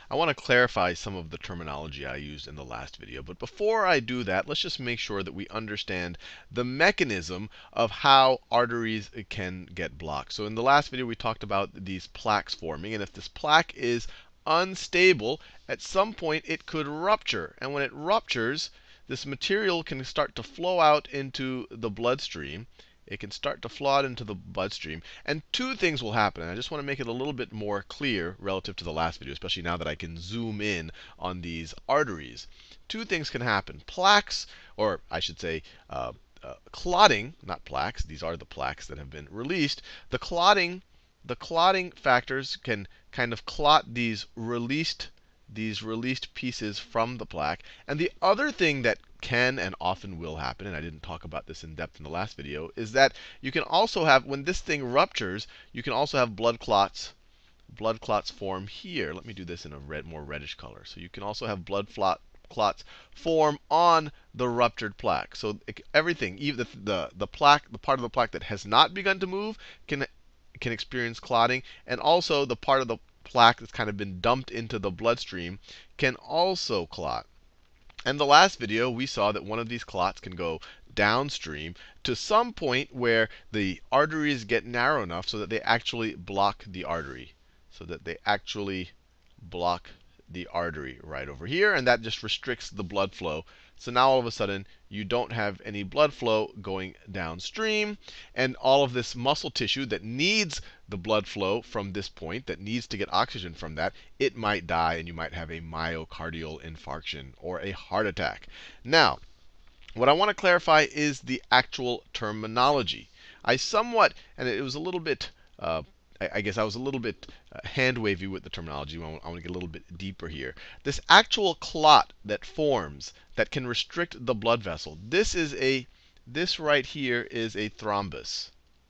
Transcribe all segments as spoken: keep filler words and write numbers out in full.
I want to clarify some of the terminology I used in the last video. But before I do that, let's just make sure that we understand the mechanism of how arteries can get blocked. So in the last video, we talked about these plaques forming. And if this plaque is unstable, at some point it could rupture. And when it ruptures, this material can start to flow out into the bloodstream. It can start to flow out into the bloodstream. And two things will happen. And I just want to make it a little bit more clear relative to the last video, especially now that I can zoom in on these arteries. Two things can happen. Plaques, or I should say uh, uh, clotting, not plaques. These are the plaques that have been released. The clotting, the clotting factors can kind of clot these released these released pieces from the plaque. And the other thing that can and often will happen, and I didn't talk about this in depth in the last video, is that you can also have, when this thing ruptures, you can also have blood clots, blood clots form here. Let me do this in a red, more reddish color. So you can also have blood clots form on the ruptured plaque. So it, everything, even the, the the plaque, the part of the plaque that has not begun to move, can can experience clotting, and also the part of the plaque that's kind of been dumped into the bloodstream can also clot. In the last video, we saw that one of these clots can go downstream to some point where the arteries get narrow enough so that they actually block the artery. So that they actually block the artery right over here. And that just restricts the blood flow. So now all of a sudden, you don't have any blood flow going downstream. And all of this muscle tissue that needs the blood flow from this point, that needs to get oxygen from that, it might die, and you might have a myocardial infarction or a heart attack. Now, what I want to clarify is the actual terminology. I somewhat, and it was a little bit, uh, I, I guess I was a little bit uh, hand-wavy with the terminology. I want, I want to get a little bit deeper here. This actual clot that forms, that can restrict the blood vessel, this is a, this right here is a thrombus.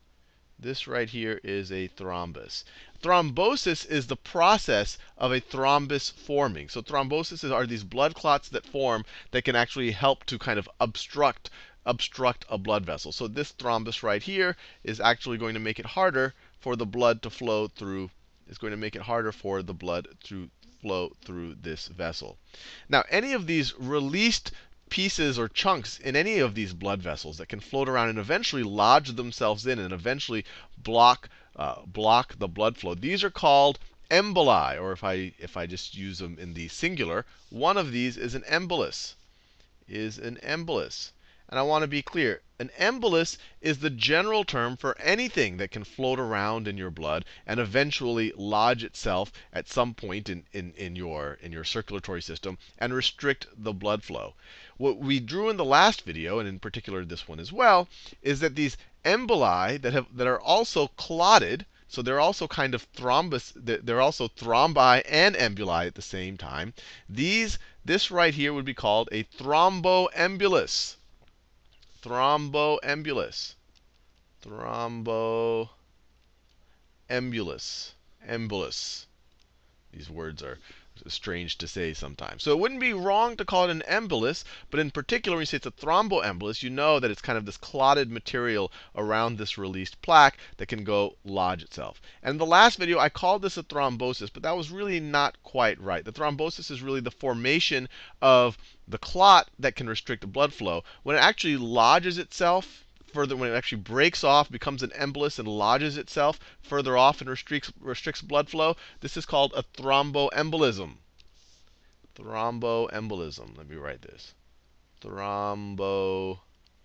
This right here is a thrombus. Thrombosis is the process of a thrombus forming. So thrombosis are these blood clots that form that can actually help to kind of obstruct obstruct a blood vessel. So this thrombus right here is actually going to make it harder for the blood to flow through. It's going to make it harder for the blood to flow through this vessel. Now, any of these released pieces or chunks in any of these blood vessels that can float around and eventually lodge themselves in and eventually block uh, block the blood flow, these are called emboli. Or if I if I just use them in the singular, one of these is an embolus. Is an embolus. And I want to be clear. An embolus is the general term for anything that can float around in your blood and eventually lodge itself at some point in, in, in, your, in your circulatory system and restrict the blood flow. What we drew in the last video, and in particular this one as well, is that these emboli that, have, that are also clotted, so they're also kind of thrombus, they're also thrombi and emboli at the same time. These, this right here would be called a thromboembulus. Thromboembulus. Thromboembulus. Embolus. These words are strange to say sometimes. So it wouldn't be wrong to call it an embolus, but in particular, when you say it's a thromboembolus, you know that it's kind of this clotted material around this released plaque that can go lodge itself. And in the last video, I called this a thrombosis, but that was really not quite right. The thrombosis is really the formation of the clot that can restrict the blood flow. When it actually lodges itself further, when it actually breaks off, becomes an embolus, and lodges itself further off and restricts, restricts blood flow, this is called a thromboembolism. Thromboembolism. Let me write this. Thromboembolism.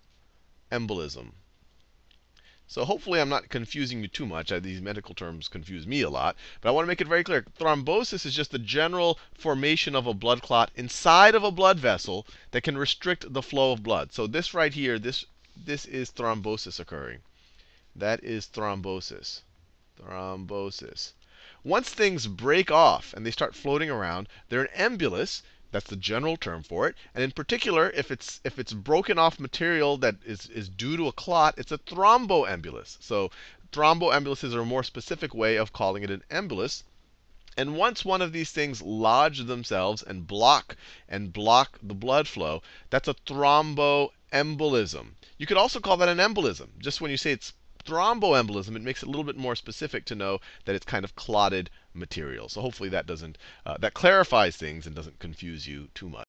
So hopefully I'm not confusing you too much. These medical terms confuse me a lot. But I want to make it very clear. Thrombosis is just the general formation of a blood clot inside of a blood vessel that can restrict the flow of blood. So this right here, this This is thrombosis occurring. That is thrombosis. Thrombosis. Once things break off and they start floating around, they're an embolus. That's the general term for it. And in particular, if it's if it's broken off material that is, is due to a clot, it's a thromboembolus. So thromboemboluses are a more specific way of calling it an embolus. And once one of these things lodge themselves and block and block the blood flow, that's a thromboembolism. You could also call that an embolism. Just when you say it's thromboembolism, it makes it a little bit more specific to know that it's kind of clotted material. So hopefully that doesn't uh, that clarifies things and doesn't confuse you too much.